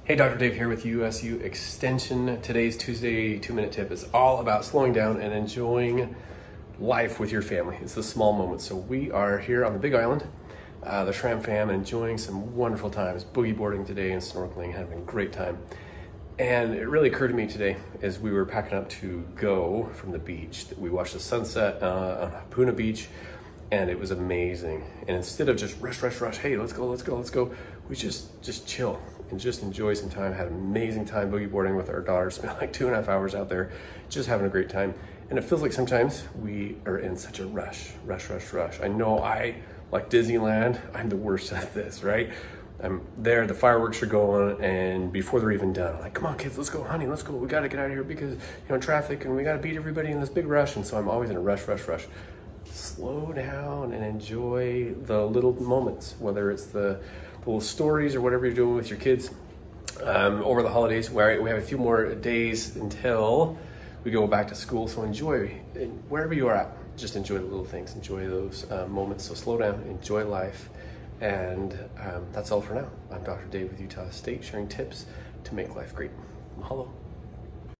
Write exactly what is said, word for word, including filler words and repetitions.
Hey, Doctor Dave here with U S U Extension. Today's Tuesday two-minute tip is all about slowing down and enjoying life with your family. It's the small moments. So we are here on the Big Island, uh, the Shram fam, enjoying some wonderful times, boogie boarding today and snorkeling, having a great time. And it really occurred to me today as we were packing up to go from the beach that we watched the sunset uh, on Puna Beach, and it was amazing. And instead of just rush, rush, rush, hey, let's go, let's go, let's go, we just just chill and just enjoy some time. Had an amazing time boogie boarding with our daughter. Spent like two and a half hours out there, just having a great time. And it feels like sometimes we are in such a rush, rush, rush, rush. I know I, like Disneyland, I'm the worst at this, right? I'm there, the fireworks are going, and before they're even done, I'm like, come on kids, let's go, honey, let's go. We gotta get out of here because, you know, traffic, and we gotta beat everybody in this big rush. And so I'm always in a rush, rush, rush. Slow down and enjoy the little moments, whether it's the, the little stories or whatever you're doing with your kids um, over the holidays. Where we have a few more days until we go back to school, so enjoy wherever you are at. Just enjoy the little things, enjoy those uh, moments. So slow down, enjoy life, and um, that's all for now. I'm Doctor Dave with Utah State, sharing tips to make life great. Mahalo.